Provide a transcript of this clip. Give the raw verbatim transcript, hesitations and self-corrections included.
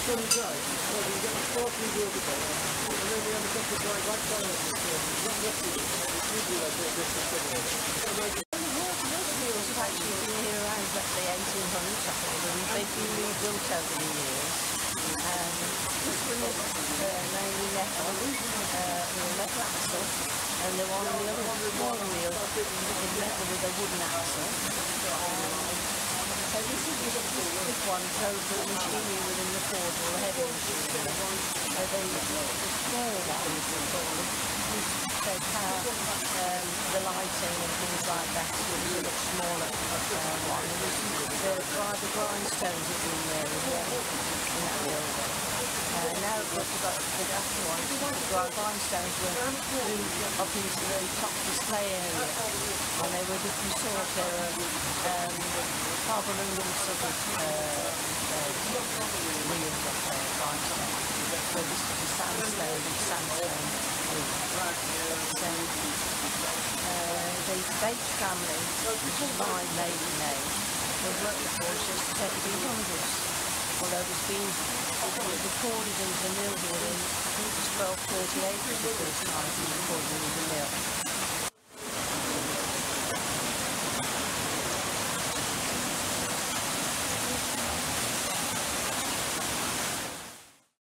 sunny day, well, you get the sparkling water there, and then we have a couple of dry back down at the not lucky, it's usually like a different thing. Wheels have actually been here around about the eighteen hundreds, I think, and they've been rebuilt over the years. Um, this one is uh, mainly metal, uh, with a metal axle, and the one, the other one's a smaller wheel, is metal with a wooden axle. Um, so this is this, this one shows the machinery within the forge, or the heavy machinery. So the, the small ones, we call them, show how um, the lighting and things like that is a much smaller uh, one. The fibre grindstones have been there as well in that building. Uh, now of course we've got the after one, the grindstones were moved up into the top display area, and they were different sorts. They were um, carbon aluminum sort of uh, uh, wheels up there, grindstones. So this is the sandstone, the sandstone wheel. So, uh, the Bates family, which is my maiden name, was worked for since the seventeen hundreds. Although it's been it was recorded into the mill here in, I think it was twelve thirty-eight was the first time it was recorded in the mill.